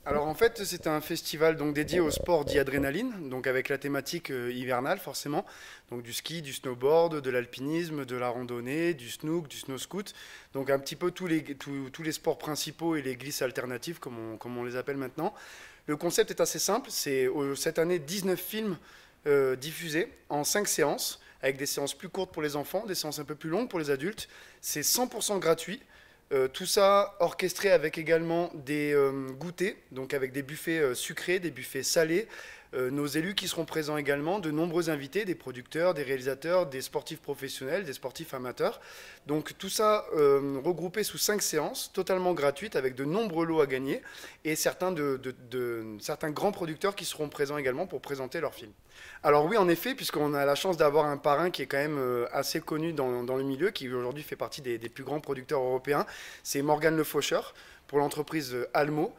Alors en fait, c'est un festival donc dédié au sport dit adrénaline, donc avec la thématique hivernale forcément, donc du ski, du snowboard, de l'alpinisme, de la randonnée, du snook, du snow scoot, donc un petit peu tous les sports principaux et les glisses alternatives comme on les appelle maintenant. Le concept est assez simple, c'est cette année 19 films diffusés en 5 séances, avec des séances plus courtes pour les enfants, des séances un peu plus longues pour les adultes. C'est 100% gratuit. Tout ça orchestré avec également des goûters, donc avec des buffets sucrés, des buffets salés. Nos élus qui seront présents également, de nombreux invités, des producteurs, des réalisateurs, des sportifs professionnels, des sportifs amateurs. Donc tout ça regroupé sous 5 séances, totalement gratuites, avec de nombreux lots à gagner, et certains grands producteurs qui seront présents également pour présenter leurs films. Alors oui, en effet, puisqu'on a la chance d'avoir un parrain qui est quand même assez connu dans le milieu, qui aujourd'hui fait partie des plus grands producteurs européens, c'est Morgan Le Faucheur, pour l'entreprise Almo,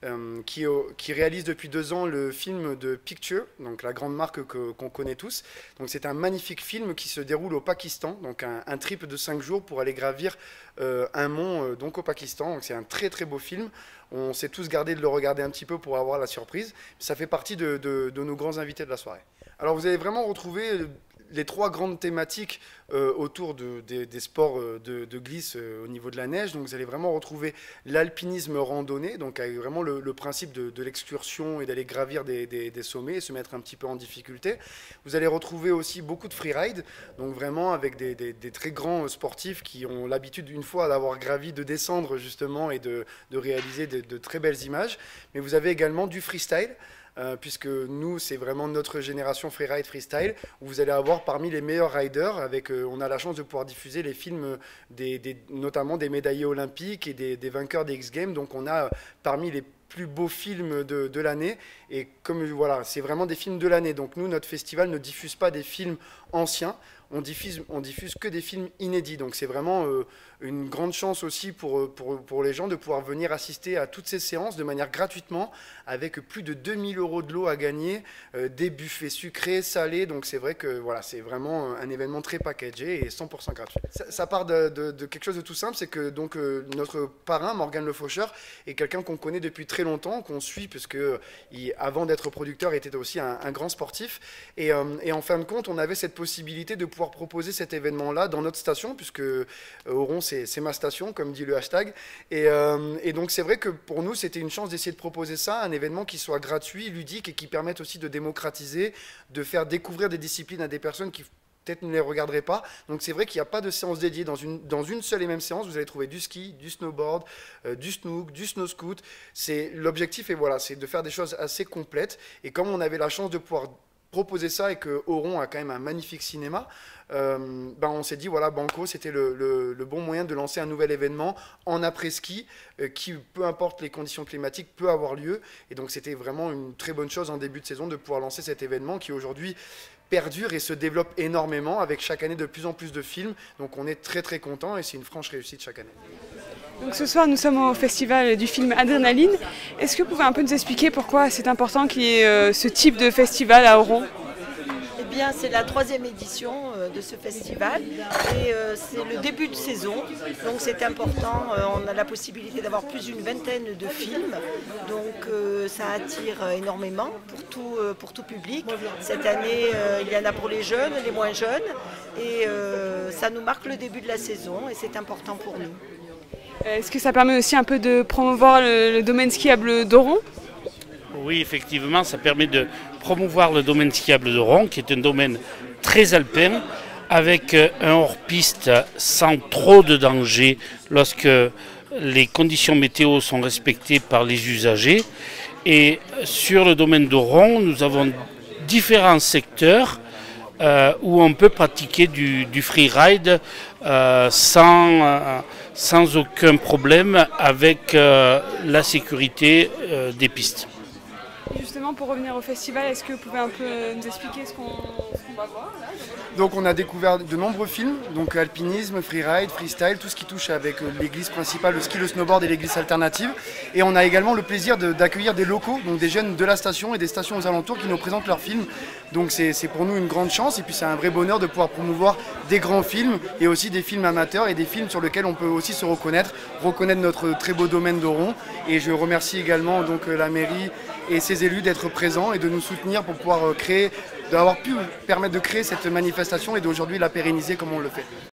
qui réalise depuis 2 ans le film de Picture, donc la grande marque qu'on connaît tous. Donc c'est un magnifique film qui se déroule au Pakistan, donc un trip de 5 jours pour aller gravir un mont donc au Pakistan. Donc c'est un très très beau film. On s'est tous gardés de le regarder un petit peu pour avoir la surprise. Ça fait partie de nos grands invités de la soirée. Alors vous allez vraiment retrouver les 3 grandes thématiques autour des sports de glisse au niveau de la neige. Donc vous allez vraiment retrouver l'alpinisme randonnée, donc avec vraiment le principe de l'excursion et d'aller gravir des sommets et se mettre un petit peu en difficulté. Vous allez retrouver aussi beaucoup de freeride, donc vraiment avec des très grands sportifs qui ont l'habitude une fois d'avoir gravi de descendre justement et de réaliser de très belles images. Mais vous avez également du freestyle. Puisque nous, c'est vraiment notre génération freeride freestyle, où vous allez avoir parmi les meilleurs riders, on a la chance de pouvoir diffuser les films, notamment des médaillés olympiques et des vainqueurs des X-Games, donc on a parmi les plus beaux films de l'année, et comme voilà, c'est vraiment des films de l'année, donc nous, notre festival ne diffuse pas des films anciens, on diffuse que des films inédits, donc c'est vraiment une grande chance aussi pour les gens de pouvoir venir assister à toutes ces séances de manière gratuitement, avec plus de 2000 € de lot à gagner, des buffets sucrés, salés, donc c'est vrai que voilà, c'est vraiment un événement très packagé et 100% gratuit. Ça part de quelque chose de tout simple, c'est que donc, notre parrain, Morgan Le Faucheur, est quelqu'un qu'on connaît depuis très longtemps, qu'on suit, puisque avant d'être producteur, il était aussi un grand sportif, et en fin de compte, on avait cette possibilité de pouvoir proposer cet événement-là dans notre station, puisque Oron, c'est ma station, comme dit le hashtag. Et donc, c'est vrai que pour nous, c'était une chance d'essayer de proposer ça, un événement qui soit gratuit, ludique, et qui permette aussi de démocratiser, de faire découvrir des disciplines à des personnes qui peut-être ne les regarderaient pas. Donc, c'est vrai qu'il n'y a pas de séance dédiée. Dans une seule et même séance, vous allez trouver du ski, du snowboard, du snook, du snow scoot. L'objectif, et voilà, c'est de faire des choses assez complètes. Et comme on avait la chance de pouvoir proposer ça et que Oron a quand même un magnifique cinéma, on s'est dit voilà, Banco, c'était le bon moyen de lancer un nouvel événement en après-ski qui, peu importe les conditions climatiques, peut avoir lieu. Et donc c'était vraiment une très bonne chose en début de saison de pouvoir lancer cet événement qui aujourd'hui perdure et se développe énormément avec chaque année de plus en plus de films. Donc on est très très content et c'est une franche réussite chaque année. Donc ce soir, nous sommes au festival du film Adrénaline. Est-ce que vous pouvez un peu nous expliquer pourquoi c'est important qu'il y ait ce type de festival à Oron ? Eh bien, c'est la 3e édition de ce festival et c'est le début de saison, donc c'est important. On a la possibilité d'avoir plus d'une vingtaine de films, donc ça attire énormément pour tout public. Cette année, il y en a pour les jeunes, les moins jeunes, et ça nous marque le début de la saison et c'est important pour nous. Est-ce que ça permet aussi un peu de promouvoir le domaine skiable d'Oron ? Oui, effectivement, ça permet de promouvoir le domaine skiable d'Oron, qui est un domaine très alpin, avec un hors-piste sans trop de danger lorsque les conditions météo sont respectées par les usagers. Et sur le domaine d'Oron, nous avons différents secteurs où on peut pratiquer du freeride sans aucun problème avec la sécurité des pistes. Justement, pour revenir au festival, est-ce que vous pouvez un peu nous expliquer ce qu'on va voir là? Donc on a découvert de nombreux films, donc alpinisme, freeride, freestyle, tout ce qui touche avec l'église principale, le ski, le snowboard et l'église alternative. Et on a également le plaisir d'accueillir des locaux, donc des jeunes de la station et des stations aux alentours qui nous présentent leurs films. Donc c'est pour nous une grande chance et puis c'est un vrai bonheur de pouvoir promouvoir des grands films et aussi des films amateurs et des films sur lesquels on peut aussi se reconnaître notre très beau domaine d'Oron. Et je remercie également donc la mairie et ses élus d'être présents et de nous soutenir pour pouvoir d'avoir pu permettre de créer cette manifestation et d'aujourd'hui la pérenniser comme on le fait.